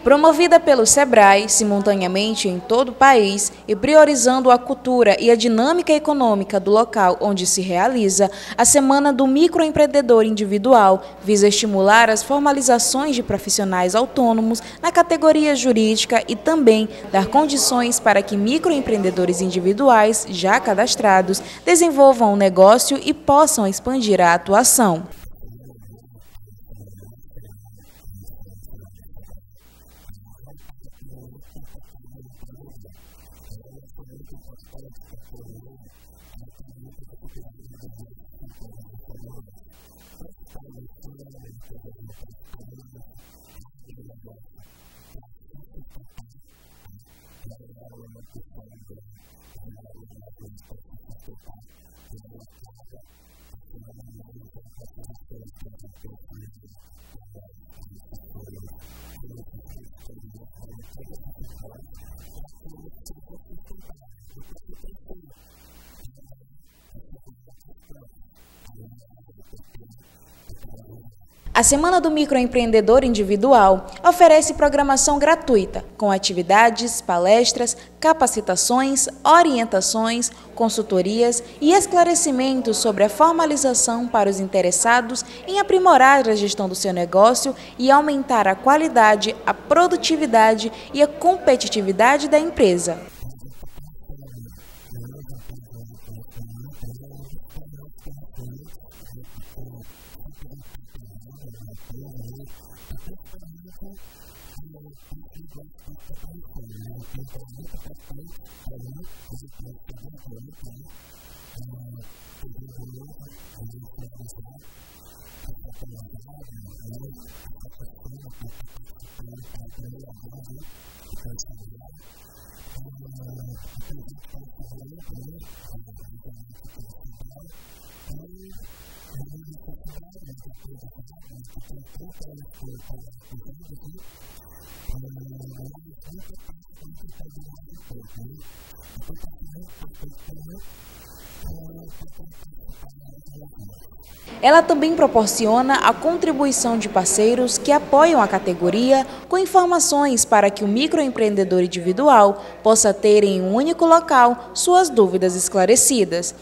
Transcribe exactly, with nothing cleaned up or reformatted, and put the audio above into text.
Promovida pelo Sebrae, simultaneamente em todo o país e priorizando a cultura e a dinâmica econômica do local onde se realiza, a Semana do Microempreendedor Individual visa estimular as formalizações de profissionais autônomos na categoria jurídica e também dar condições para que microempreendedores individuais já cadastrados desenvolvam o negócio e possam expandir a atuação. A Semana do Microempreendedor Individual oferece programação gratuita, com atividades, palestras, capacitações, orientações, consultorias e esclarecimentos sobre a formalização para os interessados em aprimorar a gestão do seu negócio e aumentar a qualidade, a produtividade e a competitividade da empresa. Ela também proporciona a contribuição de parceiros que apoiam a categoria com informações para que o microempreendedor individual possa ter em um único local suas dúvidas esclarecidas.